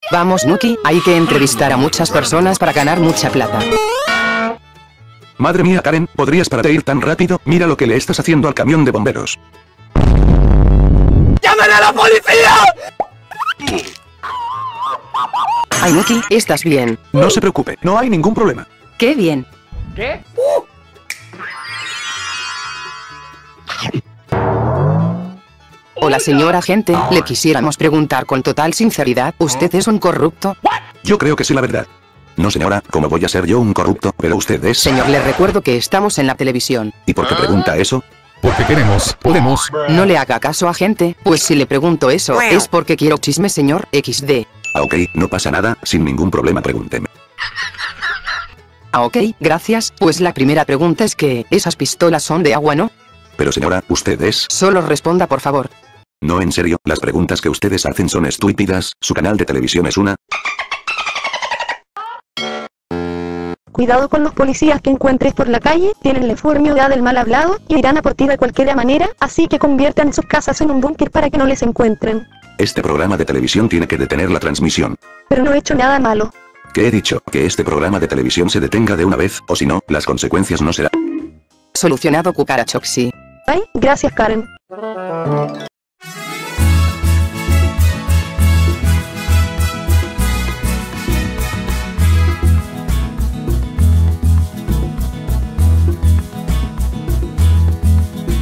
Vamos, Nuki, hay que entrevistar a muchas personas para ganar mucha plata. Madre mía, Karen, ¿podrías parar de ir tan rápido? Mira lo que le estás haciendo al camión de bomberos. ¡Llamen a la policía! Ay, Nuki, ¿estás bien? No se preocupe, no hay ningún problema. ¡Qué bien! ¿Qué? Hola, señor agente, le quisiéramos preguntar con total sinceridad, ¿usted es un corrupto? Yo creo que sí, la verdad. No, señora, ¿cómo voy a ser yo un corrupto? Pero usted es... Señor, le recuerdo que estamos en la televisión. ¿Y por qué pregunta eso? Porque podemos. No le haga caso, agente, pues si le pregunto eso, es porque quiero chisme, señor XD. Ah, ok, no pasa nada, sin ningún problema, pregúnteme. Ah, ok, gracias, pues la primera pregunta es que, esas pistolas son de agua, ¿no? Pero señora, usted es... Solo responda, por favor. No, en serio, las preguntas que ustedes hacen son estúpidas, su canal de televisión es una... Cuidado con los policías que encuentres por la calle, tienen la enfermedad del mal hablado, y irán a por ti de cualquier manera, así que conviertan sus casas en un búnker para que no les encuentren. Este programa de televisión tiene que detener la transmisión. Pero no he hecho nada malo. ¿Qué he dicho? Que este programa de televisión se detenga de una vez, o si no, las consecuencias no serán... Solucionado, cucarachoxi. Ay, gracias Karen.